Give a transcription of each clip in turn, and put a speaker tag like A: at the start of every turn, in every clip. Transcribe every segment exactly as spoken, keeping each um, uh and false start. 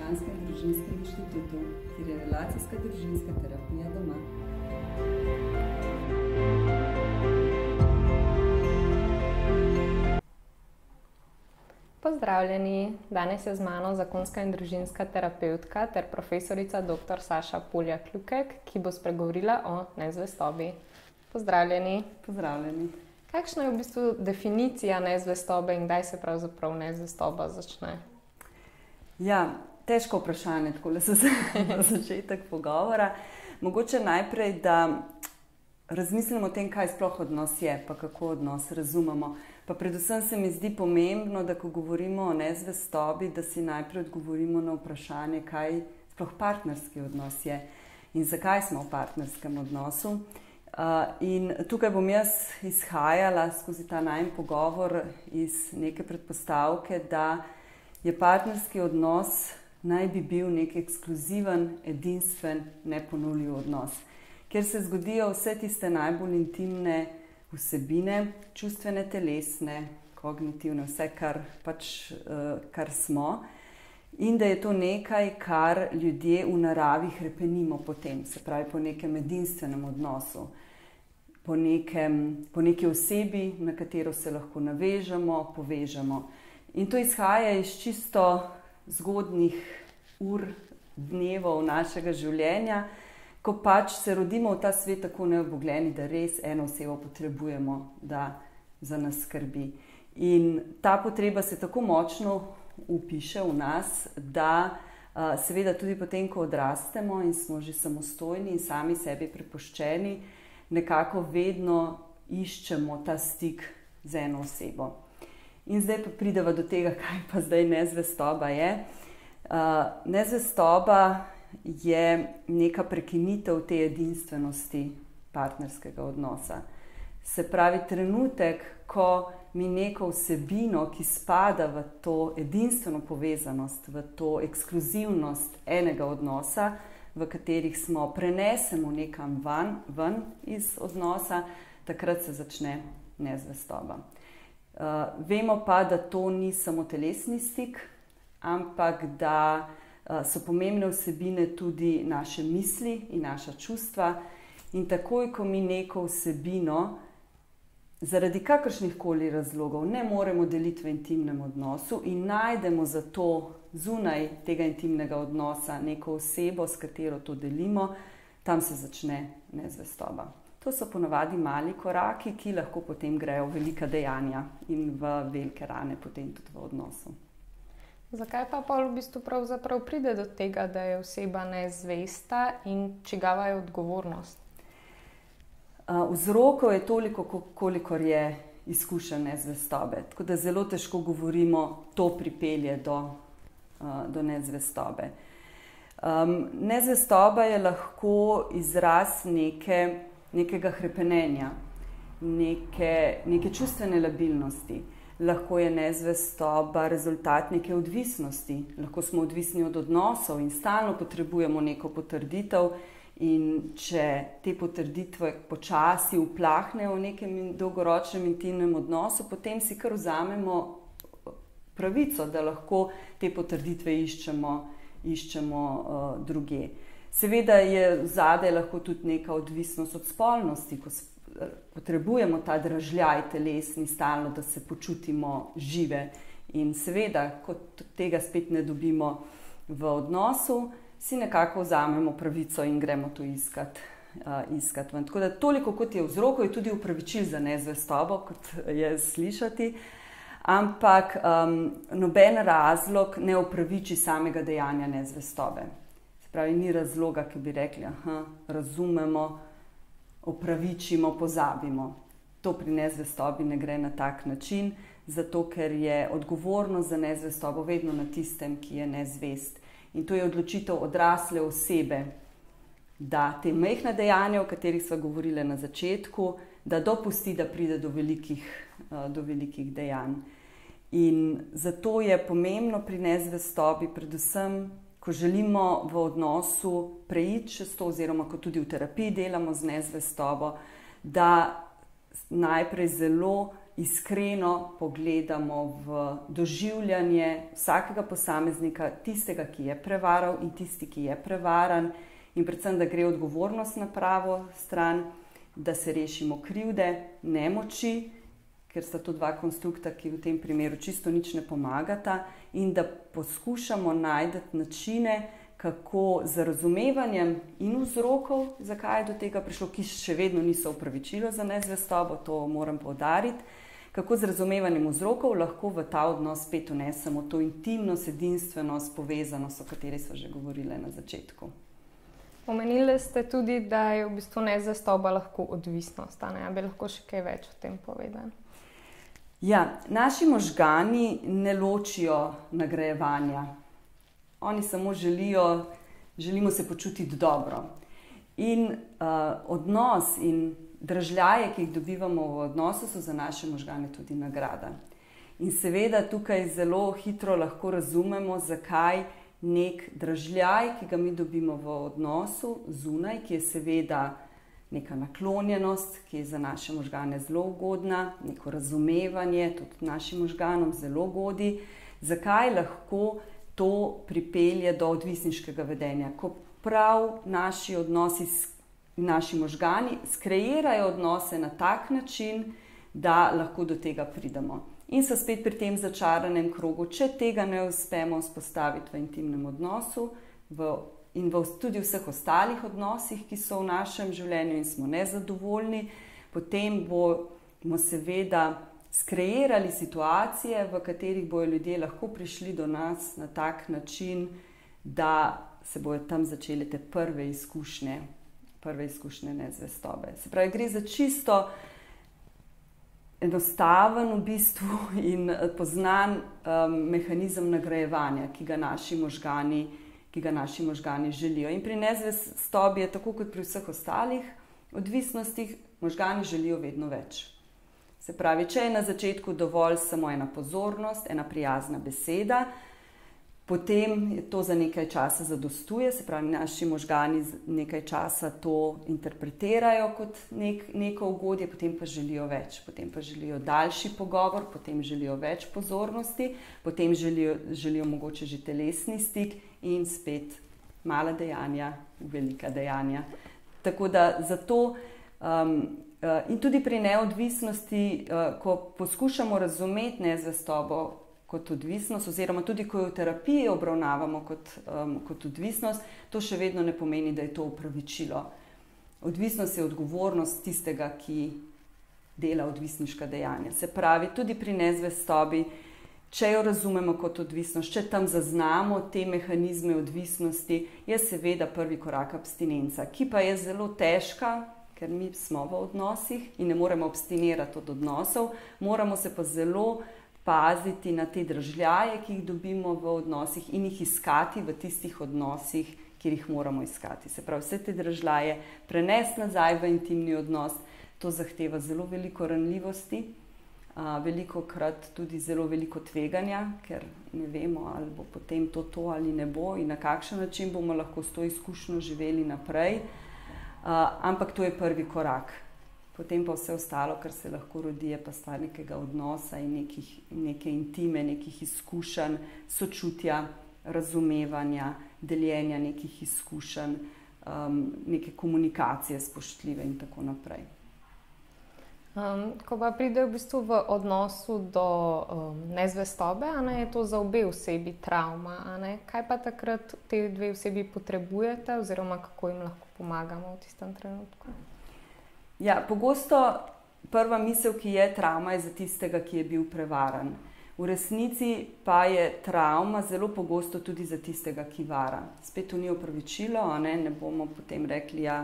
A: Ljubljanskem družinskem inštitutu, kjer je relacijska družinska terapija doma.
B: Pozdravljeni! Danes je z mano zakonska in družinska terapevtka ter profesorica doktor Saša Poljak-Ljukek, ki bo spregovorila o nezvestobi. Pozdravljeni!
A: Pozdravljeni!
B: Kakšna je v bistvu definicija nezvestobe in kdaj se pravzaprav nezvestoba začne?
A: Ja, težko vprašanje, takole se za začetek pogovora. Mogoče najprej, da razmislimo o tem, kaj sploh odnos je, pa kako odnos razumemo. Pa predvsem se mi zdi pomembno, da ko govorimo o nezvestobi, da si najprej odgovorimo na vprašanje, kaj sploh partnerski odnos je in zakaj smo v partnerskem odnosu. Uh, in tukaj bom jaz izhajala skozi ta najin pogovor iz neke predpostavke, da je partnerski odnos naj bi bil nek ekskluziven, edinstven, neponovljiv odnos, kjer se zgodijo vse tiste najbolj intimne vsebine, čustvene, telesne, kognitivne, vse, kar, pač, uh, kar smo. In da je to nekaj, kar ljudje v naravi hrepenimo potem, se pravi po nekem edinstvenem odnosu, po, nekem, po neki osebi, na katero se lahko navežemo, povežemo. In to izhaja iz čisto zgodnjih ur, dnevov našega življenja, ko pač se rodimo v ta svet tako neobogljeni, da res eno osebo potrebujemo, da za nas skrbi. In ta potreba se tako močno upiše v nas, da uh, seveda tudi potem, ko odrastemo in smo že samostojni in sami sebi prepuščeni, nekako vedno iščemo ta stik z eno osebo. In zdaj pa prideva do tega, kaj pa zdaj nezvestoba je. Uh, nezvestoba je neka prekinitev te edinstvenosti partnerskega odnosa. Se pravi trenutek, ko mi neko vsebino, ki spada v to edinstveno povezanost, v to ekskluzivnost enega odnosa, v katerih smo, prenesemo nekam van, ven iz odnosa, takrat se začne nezvestoba. Uh, vemo pa, da to ni samo telesni stik, ampak da uh, so pomembne vsebine tudi naše misli in naša čustva. In takoj, ko mi neko vsebino zaradi kakršnih koli razlogov ne moremo deliti v intimnem odnosu in najdemo za to zunaj tega intimnega odnosa neko osebo, s katero to delimo, tam se začne nezvestoba. To so ponavadi mali koraki, ki lahko potem grejo v velika dejanja in v velike rane potem tudi v odnosu.
B: Zakaj pa pol v bistvu pravzaprav pride do tega, da je oseba nezvesta in čigava je odgovornost?
A: Vzrokov je toliko, kolikor je izkušenj nezvestobe. Tako da zelo težko govorimo, to pripelje do, do nezvestobe. Um, nezvestoba je lahko izraz neke, nekega hrepenenja, neke, neke čustvene labilnosti. Lahko je nezvestoba rezultat neke odvisnosti. Lahko smo odvisni od odnosov in stalno potrebujemo neko potrditev. In če te potrditve počasi uplahnejo v nekem dolgoročnem intimnem odnosu, potem si kar vzamemo pravico, da lahko te potrditve iščemo, iščemo uh, drugje. Seveda je zadaj lahko tudi neka odvisnost od spolnosti, ko potrebujemo ta dražljaj telesni stalno, da se počutimo žive. In seveda, ko tega spet ne dobimo v odnosu, si nekako vzamemo pravico in gremo to iskat, uh, iskat ven. Tako da toliko, kot je vzrokov, je tudi upravičil za nezvestobo, kot je slišati, ampak um, noben razlog ne upraviči samega dejanja nezvestobe. Se pravi, ni razloga, ki bi rekli, aha, razumemo, opravičimo, pozabimo. To pri nezvestobi ne gre na tak način, zato ker je odgovornost za nezvestobo vedno na tistem, ki je nezvest. In to je odločitev odrasle osebe, da te majhna dejanja, o katerih sva govorili na začetku, da dopusti, da pride do velikih, do velikih dejanj. In zato je pomembno pri nezvestobi, predvsem, ko želimo v odnosu preiti čez to, oziroma ko tudi v terapiji delamo z nezvestobo, da najprej zelo iskreno pogledamo v doživljanje vsakega posameznika, tistega, ki je prevaral in tisti, ki je prevaran, in predvsem, da gre odgovornost na pravo stran, da se rešimo krivde, nemoči, ker sta to dva konstrukta, ki v tem primeru čisto nič ne pomagata, in da poskušamo najti načine, kako z razumevanjem in vzrokov, zakaj je do tega prišlo, ki še vedno niso opravičilo za nezvestobo, to moram poudariti, kako z razumevanjem vzrokov lahko v ta odnos spet vnesemo to intimnost, edinstvenost, povezanost, o kateri smo že govorile na začetku.
B: Omenili ste tudi, da je v bistvu nezvestoba lahko odvisnost, a ne? A bi lahko še kaj več o tem povedali?
A: Ja, naši možgani ne ločijo nagrajevanja. Oni samo želijo, želimo se počutiti dobro. In uh, odnos in dražljaje, ki jih dobivamo v odnosu, so za naše možgane tudi nagrada. In seveda tukaj zelo hitro lahko razumemo, zakaj nek dražljaj, ki ga mi dobimo v odnosu zunaj, ki je seveda neka naklonjenost, ki je za naše možgane zelo ugodna, neko razumevanje, tudi našim možganom zelo godi, zakaj lahko to pripelje do odvisniškega vedenja, ko prav naši odnosi, naši možgani skreirajo odnose na tak način, da lahko do tega pridemo. In so spet pri tem začaranem krogu, če tega ne uspemo vzpostaviti v intimnem odnosu v, in v tudi vseh ostalih odnosih, ki so v našem življenju in smo nezadovoljni, potem bomo seveda skreirali situacije, v katerih bojo ljudje lahko prišli do nas na tak način, da se bojo tam začele te prve izkušnje, prve izkušnje nezvestobe. Se pravi, gre za čisto enostaven v bistvu in poznan um, mehanizem nagrajevanja, ki ga naši možgani, ki ga naši možgani želijo. In pri nezvestobi je tako kot pri vseh ostalih odvisnostih, možgani želijo vedno več. Se pravi, če je na začetku dovolj samo ena pozornost, ena prijazna beseda, potem to za nekaj časa zadostuje, se pravi, naši možgani nekaj časa to interpretirajo kot nek, neko ugodje, potem pa želijo več, potem pa želijo daljši pogovor, potem želijo več pozornosti, potem želijo, želijo mogoče že telesni stik in spet mala dejanja, velika dejanja. Tako da zato um, in tudi pri neodvisnosti, ko poskušamo razumeti nezvestobo kot odvisnost, oziroma tudi ko jo v terapiji obravnavamo kot, um, kot odvisnost, to še vedno ne pomeni, da je to opravičilo. Odvisnost je odgovornost tistega, ki dela odvisniška dejanja. Se pravi, tudi pri nezvestobi, če jo razumemo kot odvisnost, če tam zaznamo te mehanizme odvisnosti, je seveda prvi korak abstinenca, ki pa je zelo težka, ker mi smo v odnosih in ne moremo abstinirati od odnosov, moramo se pa zelo paziti na te dražljaje, ki jih dobimo v odnosih in jih iskati v tistih odnosih, kjer jih moramo iskati. Se pravi, vse te dražljaje prenesti nazaj v intimni odnos, to zahteva zelo veliko ranljivosti, veliko krat tudi zelo veliko tveganja, ker ne vemo, ali bo potem to to ali ne bo in na kakšen način bomo lahko s to izkušnjo živeli naprej. Uh, ampak to je prvi korak. Potem pa vse ostalo, kar se lahko rodi, je pa stvar nekega odnosa in nekih, neke intime, nekih izkušenj, sočutja, razumevanja, deljenja nekih izkušenj, um, neke komunikacije spoštljive in tako naprej.
B: Um, ko pa pride v bistvu v odnosu do um, nezvestobe, a ne, je to za obe osebi travma, a ne? Kaj pa takrat te dve osebi potrebujete oziroma kako jim lahko pomagamo v tistem trenutku?
A: Ja, pogosto prva misel, ki je travma, je za tistega, ki je bil prevaran. V resnici pa je travma zelo pogosto tudi za tistega, ki vara. Spet to ni opravičilo, a ne, ne bomo potem rekli, ja,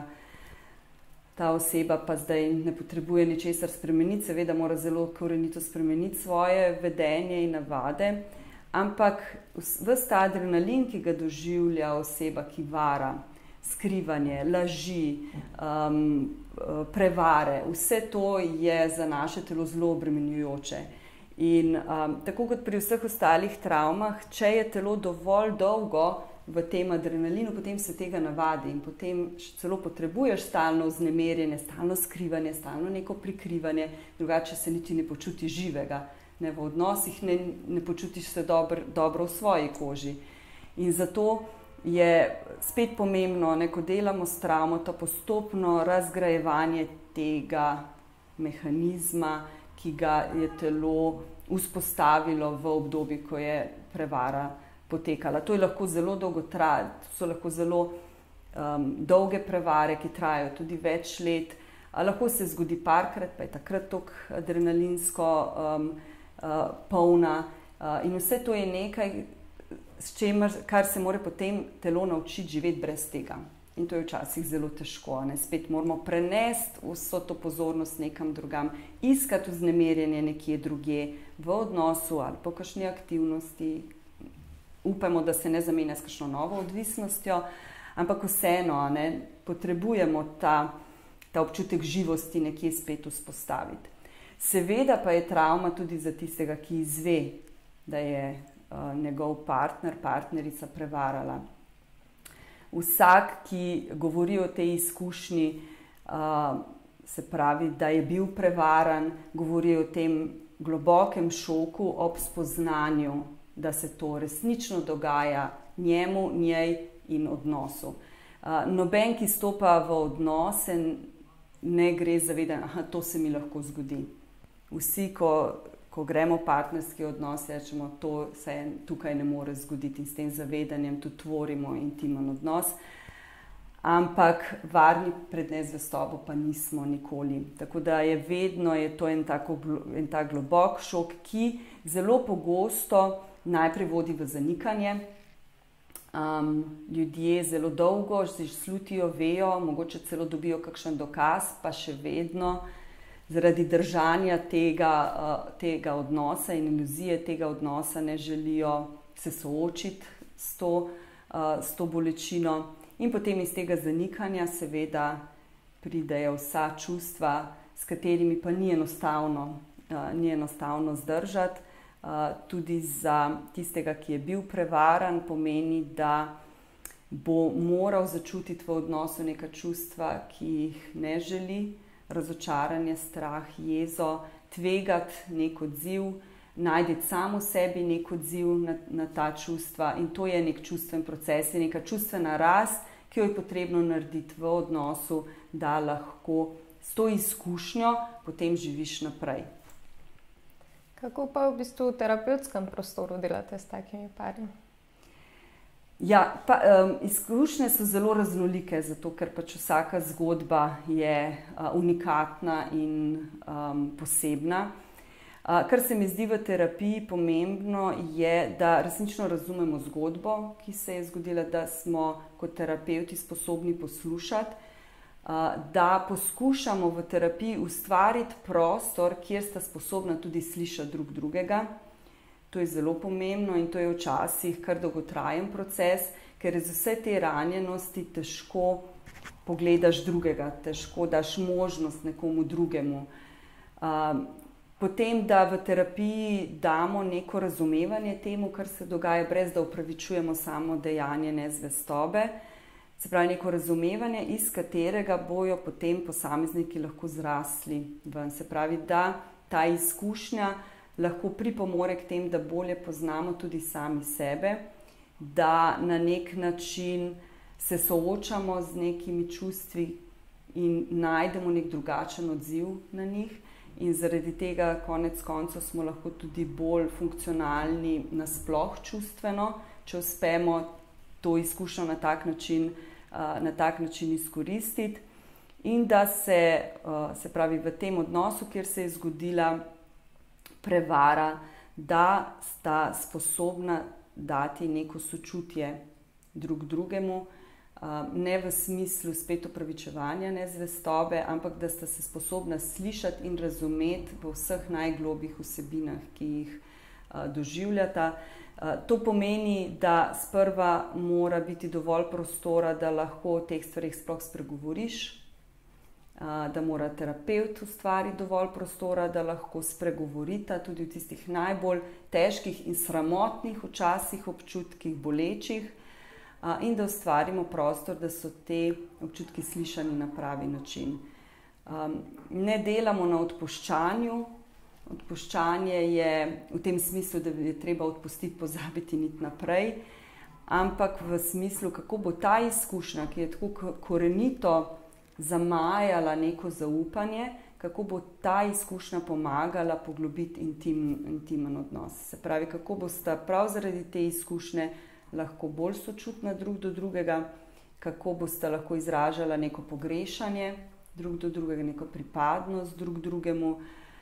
A: ta oseba pa zdaj ne potrebuje ničesar spremeniti, seveda mora zelo korenito spremeniti svoje vedenje in navade, ampak ves ta adrenalin, ki ga doživlja oseba, ki vara, skrivanje, laži, um, prevare, vse to je za naše telo zelo obremenjujoče. In um, tako kot pri vseh ostalih travmah, če je telo dovolj dolgo v tem adrenalinu, potem se tega navadi in potem celo potrebuješ stalno vznemirjenje, stalno skrivanje, stalno neko prikrivanje, drugače se niti ne počuti živega. Ne, v odnosih ne, ne počutiš se dobro, dobro v svoji koži. In zato je spet pomembno, ne, ko delamo s travmo, to postopno razgrajevanje tega mehanizma, ki ga je telo vzpostavilo v obdobju, ko je prevara potekala. To je lahko zelo dolgotrajno, to so lahko zelo um, dolge prevare, ki trajajo tudi več let. A lahko se zgodi parkrat, pa je takrat toliko adrenalinsko um, uh, polna. Uh, in vse to je nekaj, s čemer, kar se mora potem telo naučiti živeti brez tega. In to je včasih zelo težko. Ne? Spet moramo prenesti vso to pozornost nekam drugam, iskati vznemirjenje nekje drugje, v odnosu ali po kakšni aktivnosti. Upamo, da se ne zamenja s kakšno novo odvisnostjo, ampak vseeno ne, potrebujemo ta, ta občutek živosti nekje spet vzpostaviti. Seveda pa je travma tudi za tistega, ki izve, da je uh, njegov partner, partnerica prevarala. Vsak, ki govori o tej izkušnji, uh, se pravi, da je bil prevaran, govori o tem globokem šoku ob spoznanju, da se to resnično dogaja njemu, njej in odnosu. Uh, noben, ki stopa v odnose, ne gre zavedati, da to se mi lahko zgodi. Vsi, ko, ko gremo v partnerski odnos, rečemo, to se tukaj ne more zgoditi in s tem zavedanjem tudi tvorimo intimen odnos. Ampak varni pred nezvestobo pa nismo nikoli. Tako da je vedno je to en, tako, en tak globok šok, ki zelo pogosto najprej vodi v zanikanje. Um, ljudje zelo dolgo že slutijo, vejo, mogoče celo dobijo kakšen dokaz, pa še vedno zaradi držanja tega, uh, tega odnosa in iluzije tega odnosa ne želijo se soočiti s to, uh, s to bolečino. In potem iz tega zanikanja seveda pridejo vsa čustva, s katerimi pa ni enostavno, uh, ni enostavno zdržati. Uh, tudi za tistega, ki je bil prevaran, pomeni, da bo moral začutiti v odnosu neka čustva, ki jih ne želi, razočaranje, strah, jezo, tvegati nek odziv, najti sam v sebi nek odziv na, na ta čustva. In to je nek čustven proces, je neka čustvena rast, ki jo je potrebno narediti v odnosu, da lahko s to izkušnjo potem živiš naprej.
B: Kako pa v bistvu v terapevtskem prostoru delate s takimi pari?
A: Ja, pa, um, izkušnje so zelo raznolike, zato ker pač vsaka zgodba je uh, unikatna in um, posebna. Uh, kar se mi zdi v terapiji pomembno je, da resnično razumemo zgodbo, ki se je zgodila, da smo kot terapevti sposobni poslušati, da poskušamo v terapiji ustvariti prostor, kjer sta sposobna tudi slišati drug drugega. To je zelo pomembno in to je včasih kar dolgotrajen proces, ker je z vse te ranjenosti težko pogledaš drugega, težko daš možnost nekomu drugemu. Potem, da v terapiji damo neko razumevanje temu, kar se dogaja, brez da upravičujemo samo dejanje nezvestobe. Se pravi, neko razumevanje, iz katerega bojo potem posamezniki lahko zrasli ven. Se pravi, da ta izkušnja lahko pripomore k tem, da bolje poznamo tudi sami sebe, da na nek način se soočamo z nekimi čustvi in najdemo nek drugačen odziv na njih. In zaradi tega konec koncev smo lahko tudi bolj funkcionalni nasploh čustveno, če uspemo to izkušnjo na tak način, na tak način izkoristiti in da se, se pravi, v tem odnosu, kjer se je zgodila prevara, da sta sposobna dati neko sočutje drug drugemu, ne v smislu spet opravičevanja nezvestobe, ampak da sta se sposobna slišati in razumeti v vseh najglobjih vsebinah, ki jih doživljata. To pomeni, da sprva mora biti dovolj prostora, da lahko o teh stvarih sploh spregovoriš, da mora terapevt ustvariti dovolj prostora, da lahko spregovorita tudi v tistih najbolj težkih in sramotnih včasih občutkih, bolečih, in da ustvarimo prostor, da so te občutki slišani na pravi način. Ne delamo na odpuščanju. Odpuščanje je v tem smislu, da je treba odpustiti, pozabiti in iti naprej, ampak v smislu, kako bo ta izkušnja, ki je tako korenito zamajala neko zaupanje, kako bo ta izkušnja pomagala poglobiti intim, intimen odnos. Se pravi, kako bosta prav zaradi te izkušnje lahko bolj sočutna drug do drugega, kako bosta lahko izražala neko pogrešanje drug do drugega, neko pripadnost drug drugemu,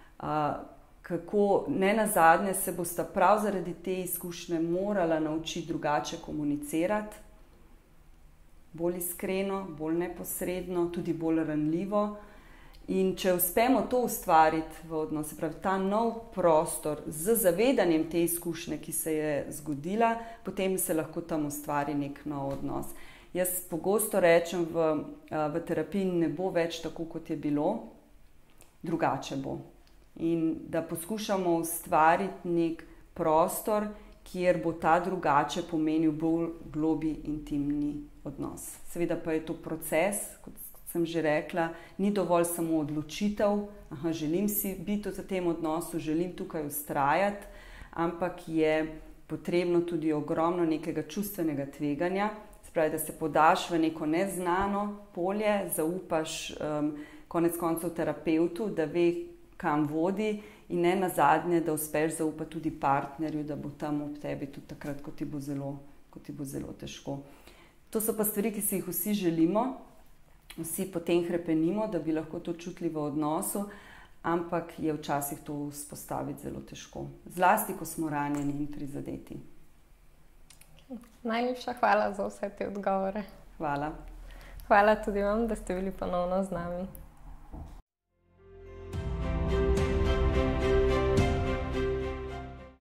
A: kako ne nazadnje se bosta prav zaradi te izkušnje morala naučiti drugače komunicirati, bolj iskreno, bolj neposredno, tudi bolj ranljivo. In če uspemo to ustvariti v odnosu, pravi ta nov prostor z zavedanjem te izkušnje, ki se je zgodila, potem se lahko tam ustvari nek nov odnos. Jaz pogosto rečem v, v terapiji, ne bo več tako, kot je bilo, drugače bo. In da poskušamo ustvariti nek prostor, kjer bo ta drugače pomenil bolj globlji intimni odnos. Seveda pa je to proces, kot sem že rekla, ni dovolj samo odločitev, aha, želim si biti v tem odnosu, želim tukaj vztrajati, ampak je potrebno tudi ogromno nekega čustvenega tveganja, se pravi, da se podaš v neko neznano polje, zaupaš um, konec koncev terapevtu, da ve, kam vodi, in ne nazadnje, da uspeš zaupati tudi partnerju, da bo tam ob tebi tudi takrat, ko ti bo zelo, ko ti bo zelo težko. To so pa stvari, ki si jih vsi želimo, vsi potem hrepenimo, da bi lahko to čutili v odnosu, ampak je včasih to vzpostaviti zelo težko. Zlasti, ko smo ranjeni in prizadeti.
B: Najlepša hvala za vse te odgovore.
A: Hvala.
B: Hvala tudi vam, da ste bili ponovno z nami.